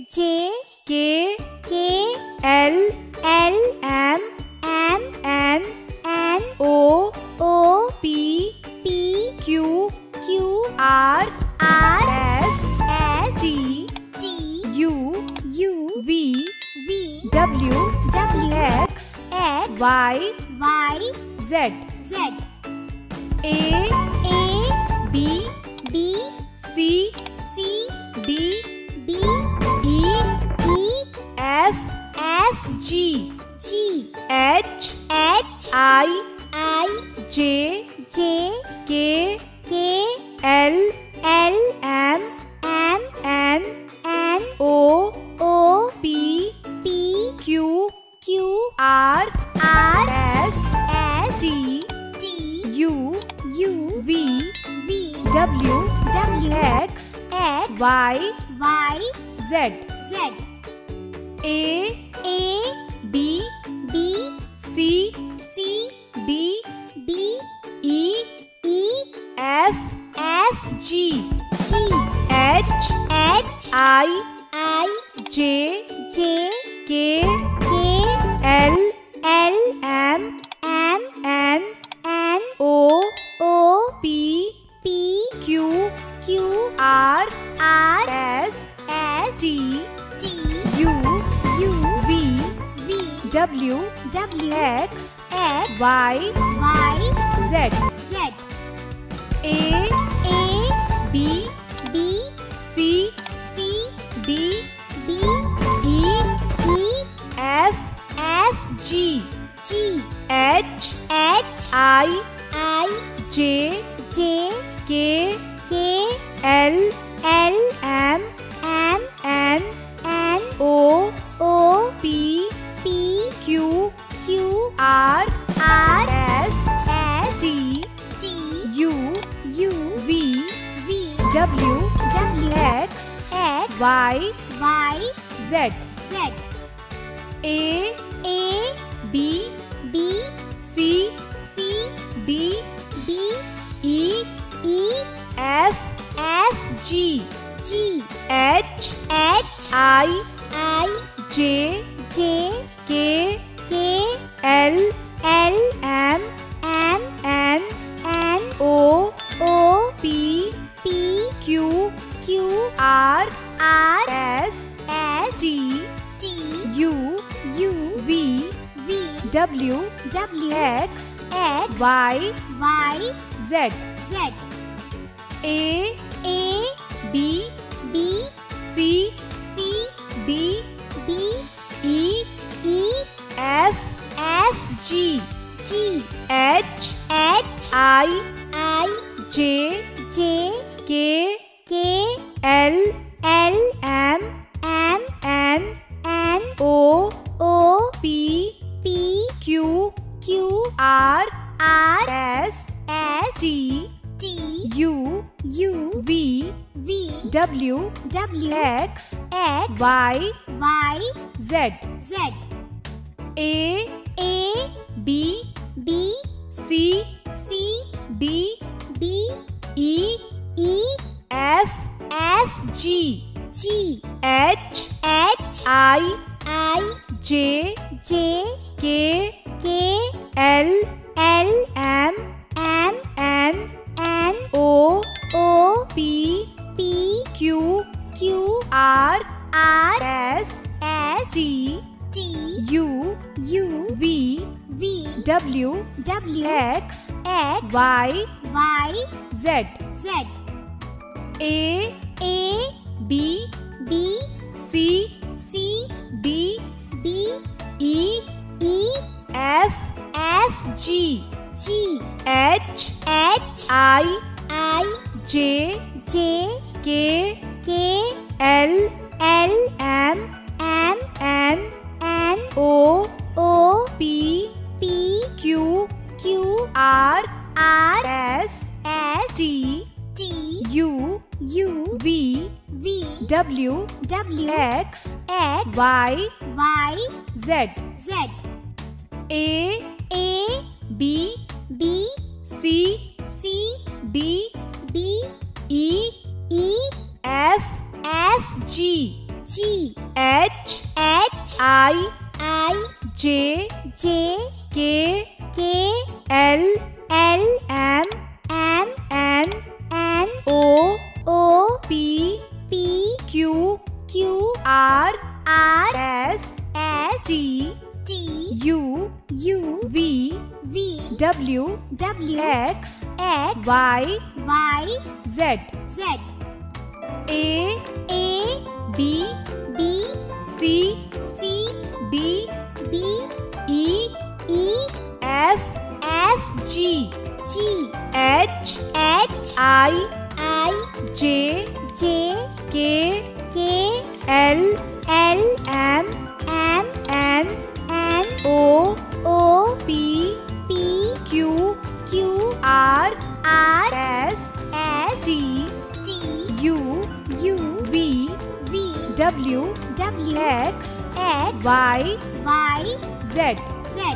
J, K, K, L, L, M, M, N, N, O, O, P, P, Q, Q, R, R, S, S, T, T, U, U, V, V, W, W, X, X, Y, Y, Z. Z, A, A, B, B, C, C, D, D, E, E, F, F, G, G, H, H, I, I, J, J, K, K, L, L, M, M, N, N, O, O, P, P, Q, Q, R, R, S, S, T, T, U, U, V, V, W, W, X, X, Y, Y, Z. Z, A, B, B, C, C, D, D, E, E, F, F, G, G, H, H, I, I, J, J, K, K, L, L, M, M, N, N, O, O, P, P, Q, Q, R, R, S, S, T, T, U, U, V, V, W, W, X, X, Y, Y, Z. Z, A, B, B, C, C, D, D, E, E, F, F, G, G, H, H, I, I, J, J, K, K, L, L, M, M, N, N, O, O, P, P, Q, Q, R, R, S, S, T, T, U, U, V, V, W, W, X, X, Y, Y, Z. Z, A, B, B, C, C, D, D, E, E, F, F, G, G, H, H, I, I, J, J, K, K, L, L, M, M, N, N, O, O, P, P, Q, Q, R, R, S, S, T, T, U, U, V, V, W, W, X, X, Y, Y, Z. Z, A, B, B, C, C, D, D, E, E, F, F, G, G, H, H, I, I, J, J, K, K, L, L, M, M, N, N, O, O, P, P, Q, Q, R, R, S, S, T, T, U, U, V, V, W, W, X, X, Y, Y, Z. Z, A, B, B, C, C, D, D, E, E, F, F, G, G, H, H, I, I, J, J, K, K, L, L, M, M, N, N, O, O, P, P, Q, Q, R, R, S, S, T, T, U, U, V, V, W, W, X, X, Y, Y, Z. Z, A, B, B, C, C, D, D, E, E, F, F, G, G, H, H, I, I, J, J, K, K, L, L, M, M, N, N, O, O, P, P, Q, Q, R, R, S, S, T, T, U, U, V, V, W, W, X, X, Y, Y, Z. Z, A, B, B, C, C, D, D, E, E, F, F, G, G, H H, I I, J J, K K, L L, M M, N N, O O, P P, Q Q, R R, S S, T T, U U, V V, W W, X X, Y Y, Z Z, A A, B B, C C, D D, E E, F F, G G, H H, I I, J J, K K, L L, M M, N N, O O, P P, Q Q, R R, S S, T T, U U, V V, W W, X X, Y Y, Z Z,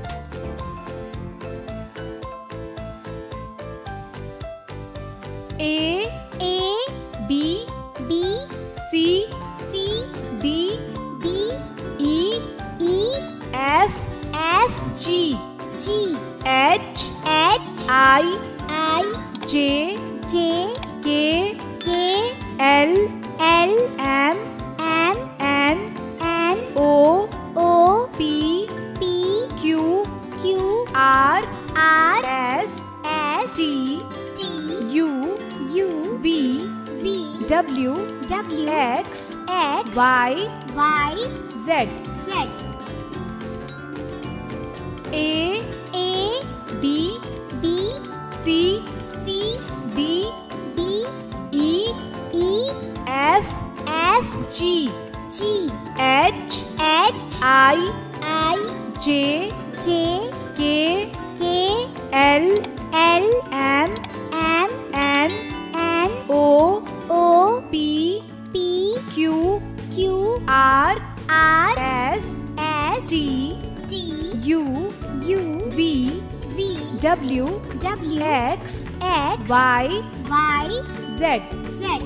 A A, B B, C C, D D, E E, F F, G G, H H, I I, J J, K K, L L, M M, N N, O O, P P, Q Q, R R, S S, T T, U U, V V, W W, X X, Y Y, Z Z, A A, B B, C C, D D, E E, F F, G G, H H, I I, J J, K K, L L, M M, N N, O O, P P, Q Q, R R, S S, T T, U U, V V, W W, X X, Y Y, Z Z,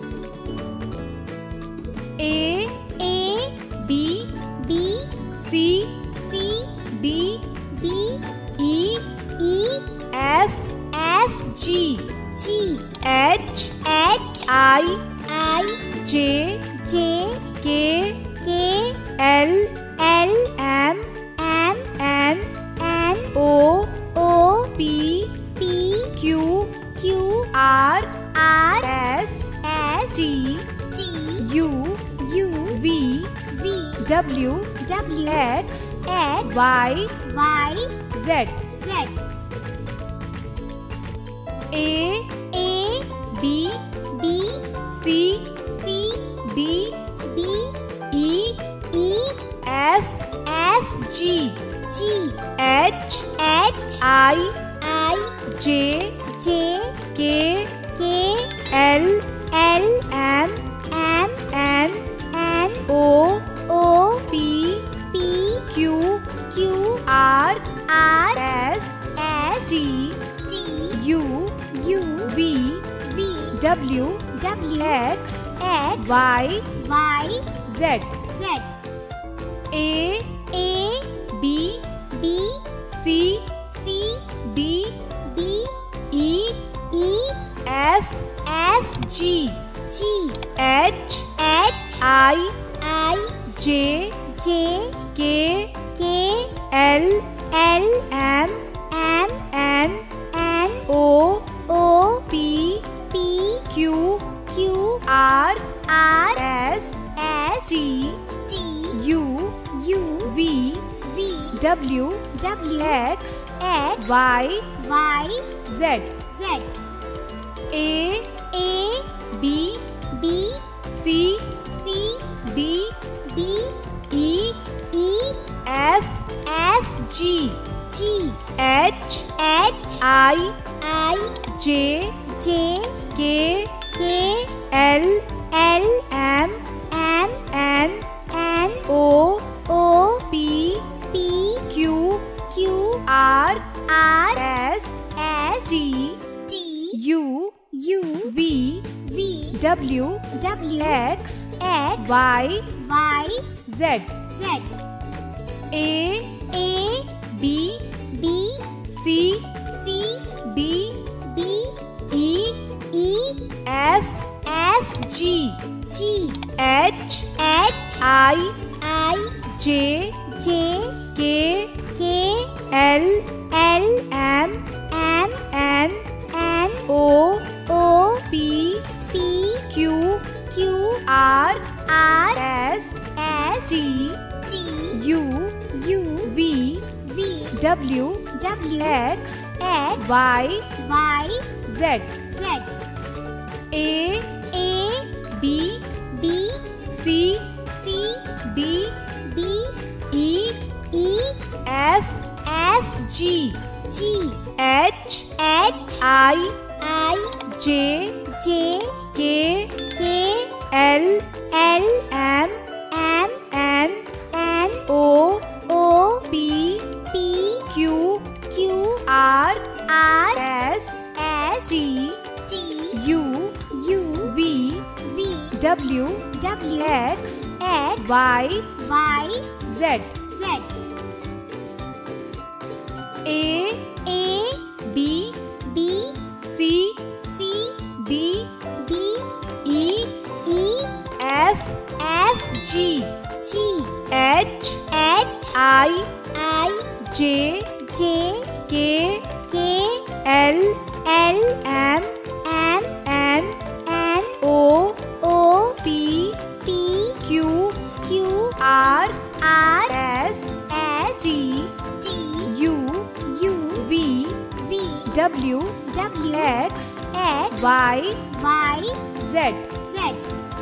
A A, B B, C C, D D, E E, F F, G G, H H, I I, J J, K K, L L, M M, N N, O O, P P, Q Q, R R, S S, T T, U U, V V, W W, X X, Y Y, Z Z, A A, B B, C C, D D, E E, F F, G G, H H, I I, J J, K K, L L, M M, N N, O O, P P, Q Q, R R, S S, T T, U U, V V, W W, X X, Y Y, Z Z, A A, B B, C C, D D, E E, F F, G G, H H, I I, J J, K K, L L, M M, N N, O O, P P, Q Q, R R, S S, T T, U U, V V, W W, X X, Y Y, Z Z, A A, B B, C C, D D, E E, F F, G G, H H, I I, J J, K K, L L, M M, N N, O O, P P, Q Q, R R, S S, T T, U U, V V, W W, X X, X, Y, Y, Z. Z. A, A, B, B, C, C, D, D, E, E, F, F, G, G, H, H, I, I, J, J, K, K, L, L, M, M, N, N, O, O, P, P, Q, Q, R, R, S, S, T, T, U, U, V, V, W, W, X, X, Y, Y, Z. Z. A, A, B, B, C, C, D, D, E, E, F, F, G, G, H, H, I, I, J, J, K, K, L, L, M, M, N, N, O, O, P, P, Q, Q, R, R, S, S, T, T, U, U, V, V, W, W, X, X, Y, Y, Z. Z. A, A, B, B, C, C, D, D, E, E, F, F, G, G, H, H, I, I, J, J, K, K, L, L, M, M, N, N, O, O, P, P, Q, Q, R, R, S, S, T, T, U, U, V, V, W, W, X, X, Y, Y, Z. Z.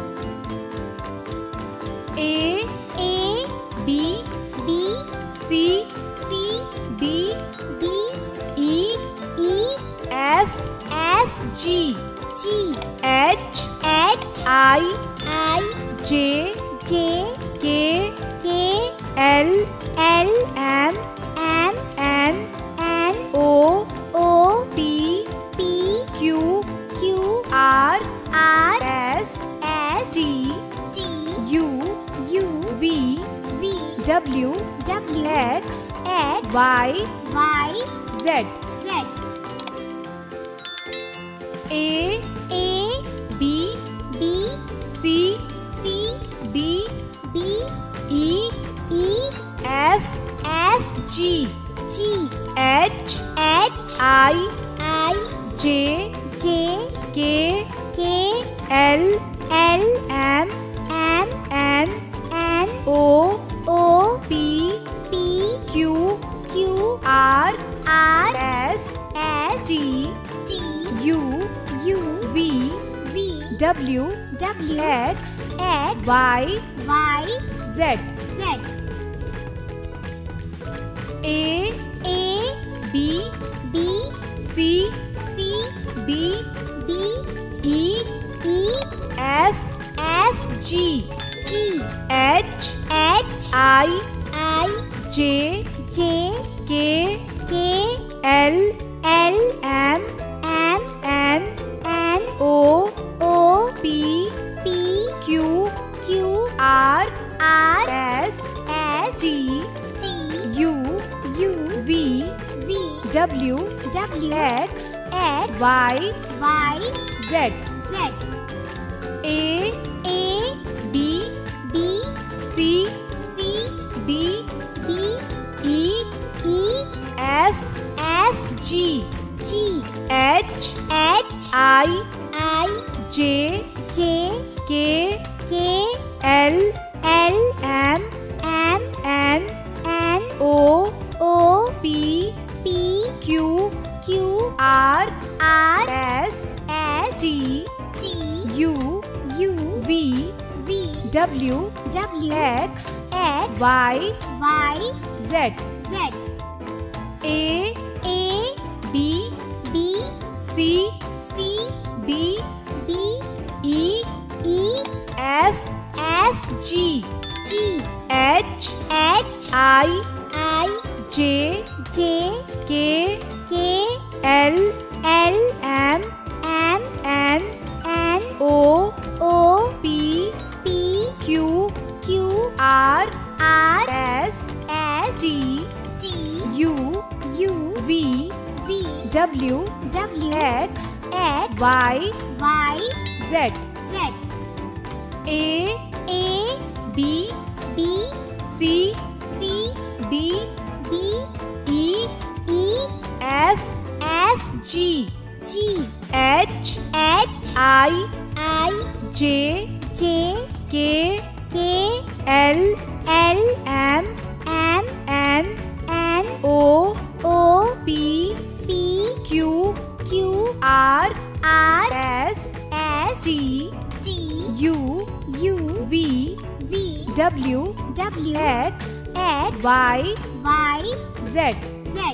A, A, B, B, C, C, D, D, E, E, F, F, G, G, H, H, I, I, J, J, K, K, L, L, M, M, N, N, O, O, P, P, Q, Q, R, R, S, S, T, T, U, U, V, V, W, W, X, X, Y, Y, Z. Z. A, A, B, B, C, C, D, D, E, E, F, F, G, G, H, H, I, I, J, J, K, K, L, L, M, M, N, N, O, O, P, P, Q, Q, R, R, S, S, T, T, U, U, V, V, W, W, X, X, Y, Y, Z. Z. A, A, B, B, C, C, D, D, E, E, F, F, G, G, H, H, I, I, J, J, K, K, L, L, M, M, N, N, O, O, P, P, Q, Q, R, R, S, S, T, T, U, U, V, V, W, W, X, X, Y, Y, Z. Z. A, A, B, B, C, C, D, D, E, E, F, F, G, G, H, H, I, I, J, J, K, K, L, L, M, M, N, N, O, O, P, P, Q, Q, R, R, S, S, T, T, U, U, V, V, W, W, X, X, Y, Y, Z. Z. A, A, B, B, C, C, D, D, E, E, F, F, G, G, H, H, I, I, J, J, K, K, L, L, M, M, N, N, O, O, P, P, R R S S T T U U V V W W X X Y Y Z. Z A A B B C C D D E E F F G G H H I I J J K K L L M M N N O O P P Q Q R R S S T T U U V V W W X X Y Y Z. Z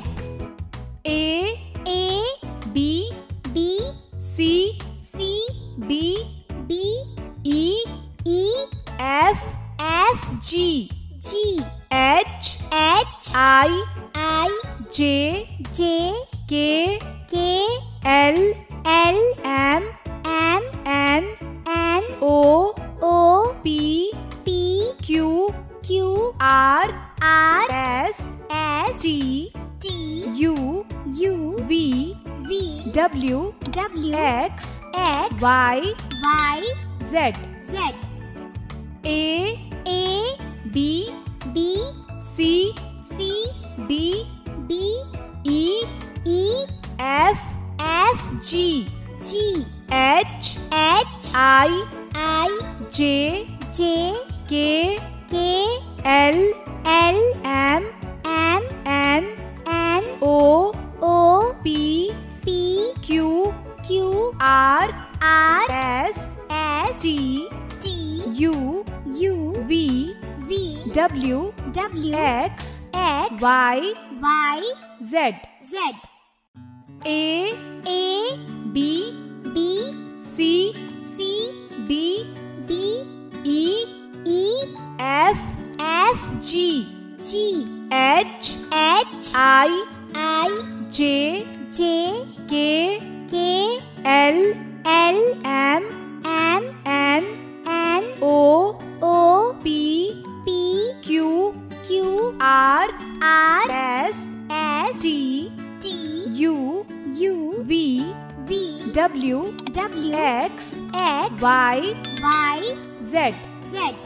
A A B B C C D D E E F F G G H H I I J J K K L L M M N N O O P P Q Q R R S S T T U U V V W W X X Y Y Z. Z A A B B C C D D E E F F G G H H I I J J K K L L M M N N O O P P Q Q R R S S T T U U V V W W X X Y Y Z. Z A A B B C C D D E E F F G G H H I I J J K K L L M M N N O O P P Q Q R R S S T T U U V V W W X X Y Y Z. Z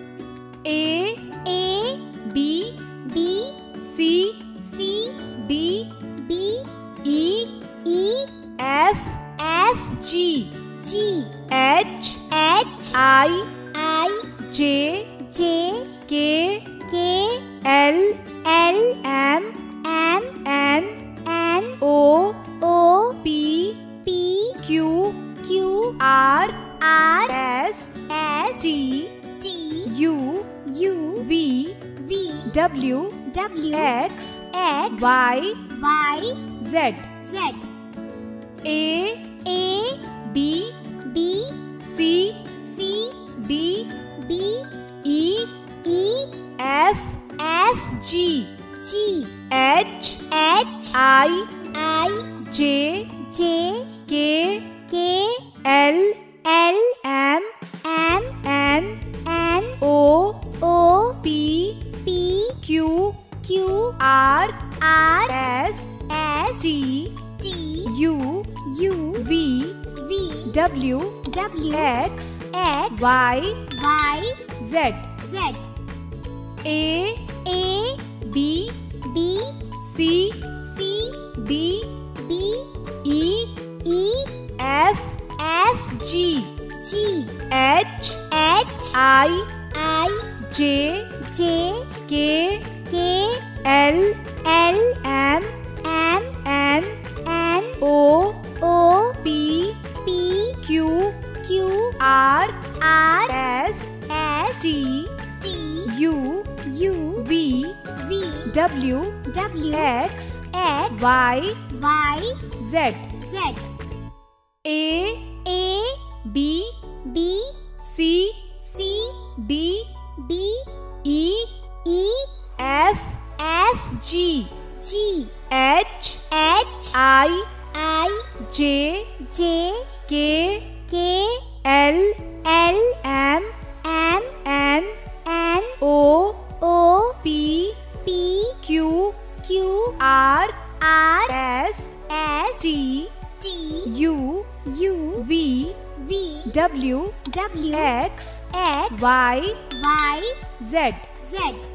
A A B B C C D D E E F F G G H H I I J J K K L L M M N N O O P P Q Q R R S S T T U U V V W W X X Y Y Z. Z A A B B C C D D E E F F G G H H I I J J K K L L M M N N O O P P Q Q R R S S T T U U V V W W X X Y Y Z. Z A A B B C C D D E E F F G G H H I I J J K K L L M M N N O O P P Q Q R R S S T T U U V V W W X X Y Y Z. Z A A B B C C D D E E F F G G H H I I J J K K L L M M N N O U U V V W W X X Y Y Z. Z